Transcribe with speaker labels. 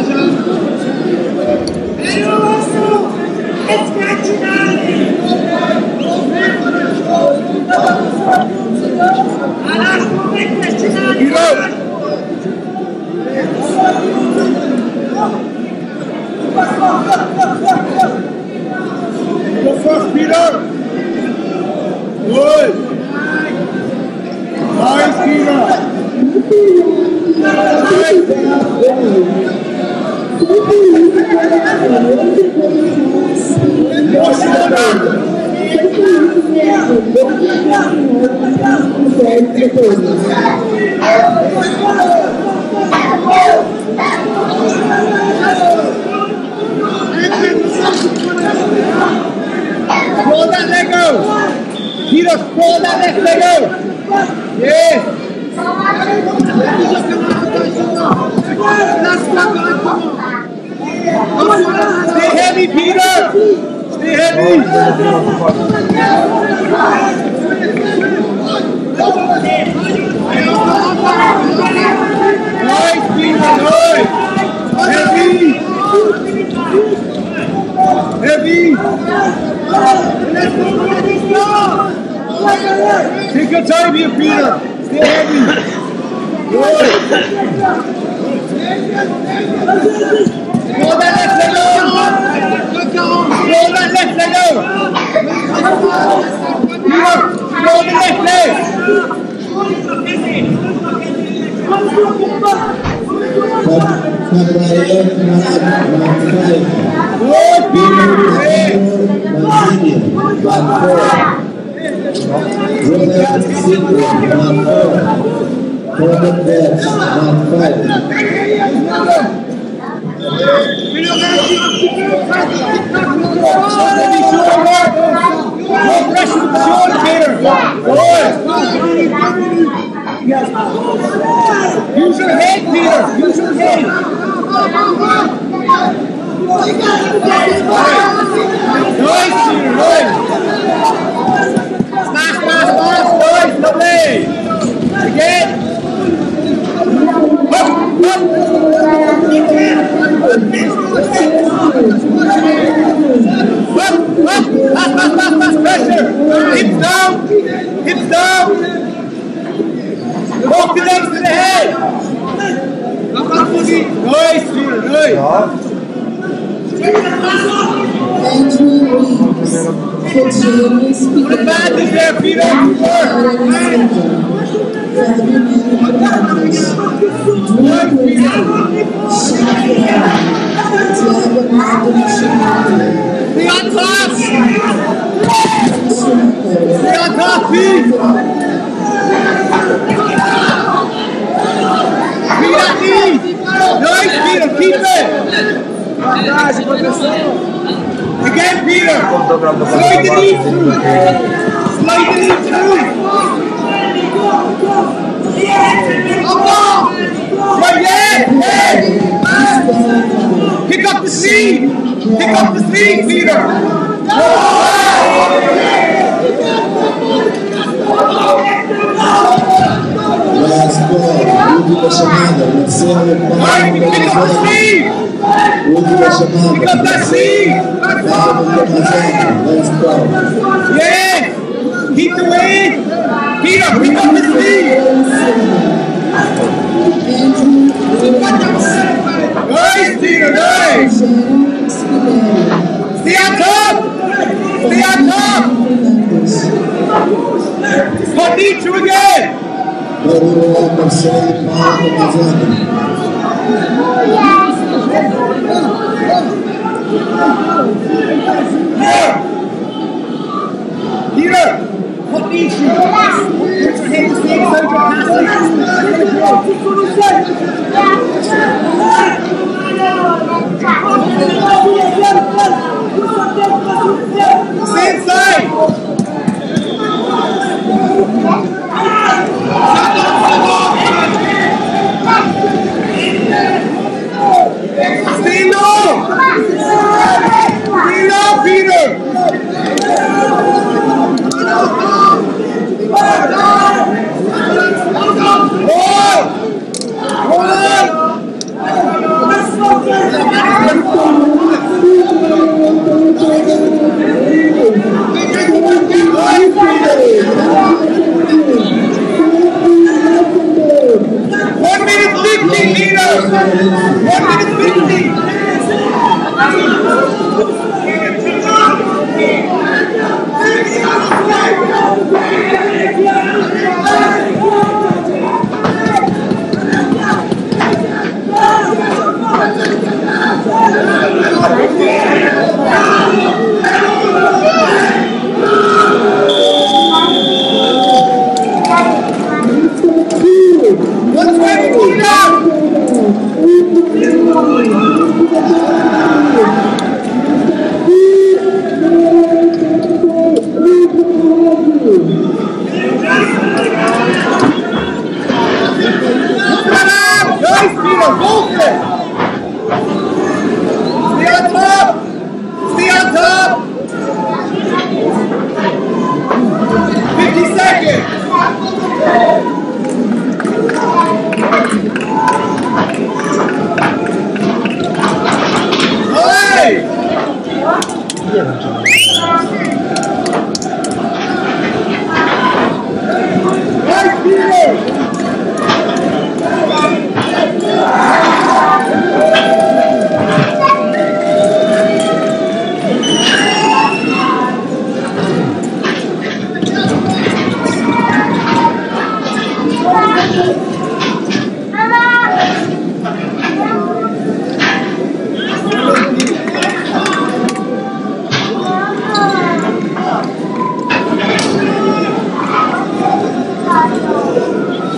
Speaker 1: Go first, Peter. Good. Nice, Peter. Roll that leg out. Peter, roll that left leg out. Yes. Stay heavy, Peter. Stay heavy. Nice, Peter. Nice. Heavy. Heavy. Take your time here, Peter. Stay heavy. Good. Roll that left leg out. Roll that left leg out. Peter, roll the left leg. Good, Peter. Use your head, Peter. Use your head. Nice, Peter. Nice. Smash, smash, smash. Nice, lovely. Again. Up, up. Pass, pressure. Hips down. Hips down. Walk the legs to the head. Nice, Peter. Nice. Put a bandage there, Peter. Stay on top. Stay on top, Pete. Feet at knee. Nice, Peter. Keep it. Again, Peter. Slide the knee through. Slide the knee through. Right, yeah. Pick up the sleeve. Pick up the sleeve, Peter.
Speaker 2: Last ball, última chamada, encerra o
Speaker 1: Right, pick up the sleeve.
Speaker 2: última chamada.
Speaker 1: Pick up that sleeve.
Speaker 2: Last ball.
Speaker 1: Yeah. Keep the weight. Peter, pick up the sleeve. Nice, Peter, nice. Stay on top. Stay on top. Put knee through again.
Speaker 2: Barulho Marcelo Paulo Mazano.
Speaker 1: Peter, put knee through. Put your head to stay inside your Stay inside. Stay low. Stay low, Peter. Hold on. Seconds.